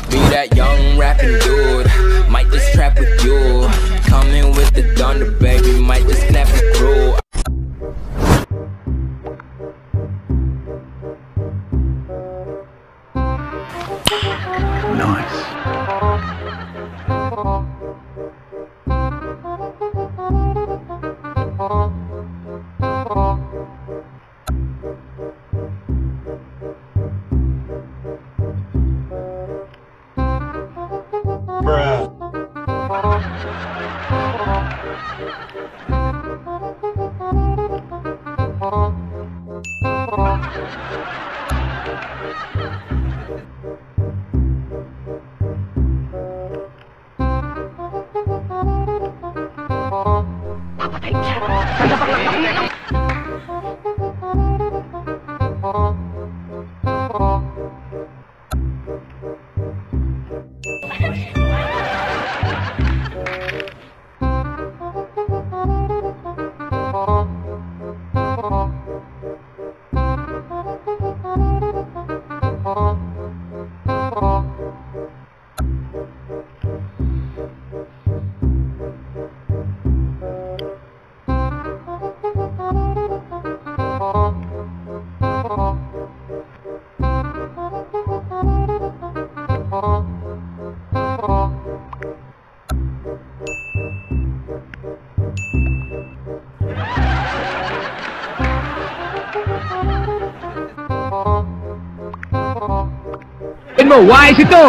Be that young rapping dude, might just trap with you. Coming with the thunder, baby, might just snap the crew. Nice. Bruh. Mo, wise ito!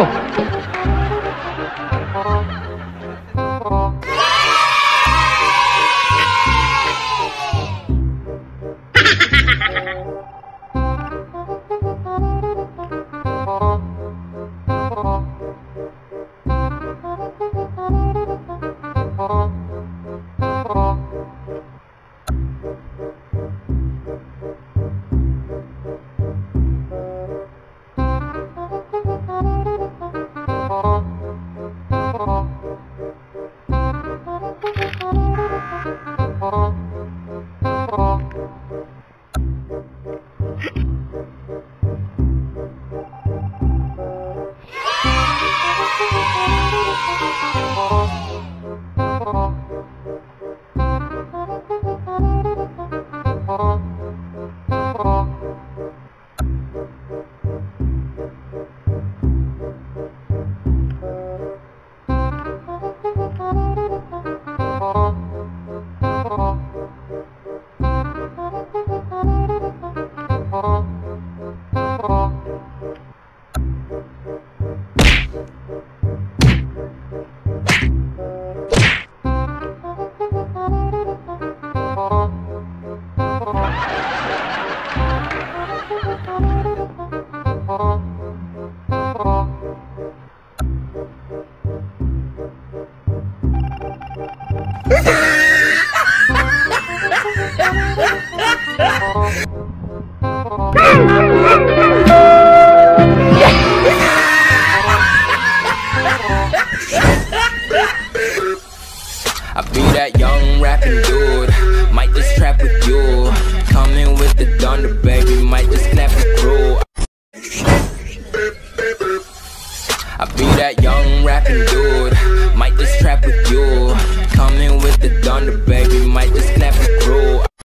I be that young rapping dude, might just trap with you. Coming with the thunder, baby, might just snap the crew. I be that young rapping dude, might just trap with you.